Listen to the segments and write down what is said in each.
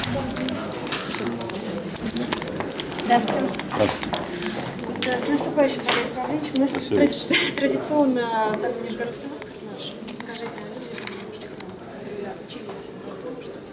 Здравствуйте. Да, с наступающим, Валерий Павлович. У нас традиционно такой нижегородский выскок наш. Скажите, люди, можете отличились в этом году, что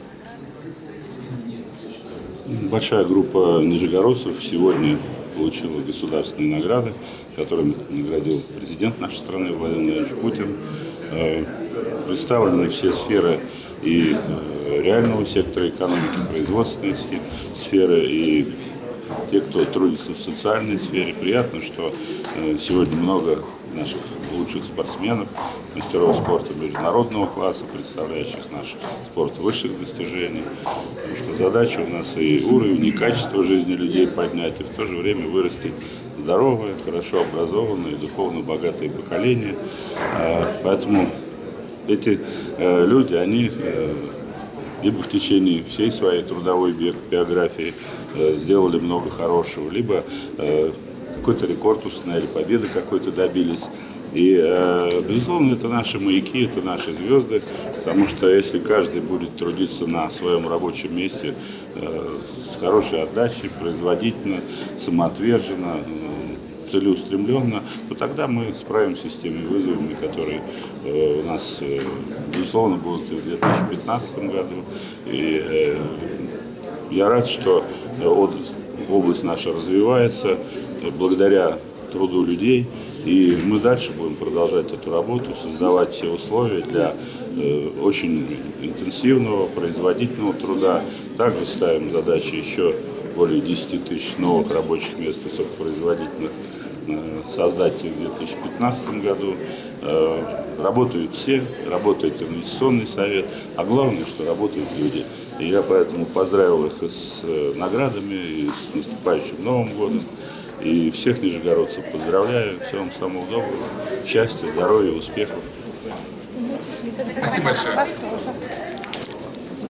за награды? Большая группа нижегородцев сегодня получила государственные награды, которыми наградил президент нашей страны Владимир Владимирович Путин. Представлены все сферы и реального сектора экономики, производственной сферы, и те, кто трудится в социальной сфере. Приятно, что сегодня много наших лучших спортсменов, мастеров спорта международного класса, представляющих наш спорт высших достижений. Потому что задача у нас и уровень, и качество жизни людей поднять, и в то же время вырастить здоровое, хорошо образованное, духовно богатое поколение. Поэтому эти люди, они либо в течение всей своей трудовой биографии сделали много хорошего, либо какой-то рекорд установили, победы какой-то добились. И, безусловно, это наши маяки, это наши звезды, потому что если каждый будет трудиться на своем рабочем месте с хорошей отдачей, производительно, самоотверженно, целеустремленно, то тогда мы справимся с теми вызовами, которые у нас, безусловно, будут и в 2015 году. И я рад, что область наша развивается благодаря труду людей, и мы дальше будем продолжать эту работу, создавать все условия для очень интенсивного, производительного труда. Также ставим задачи еще более 10 тысяч новых рабочих мест высокопроизводительных создать в 2015 году. Работают все, работает инвестиционный совет, а главное, что работают люди. И я поэтому поздравил их с наградами, и с наступающим Новым годом. И всех нижегородцев поздравляю, всего вам самого доброго, счастья, здоровья, успехов. Спасибо большое.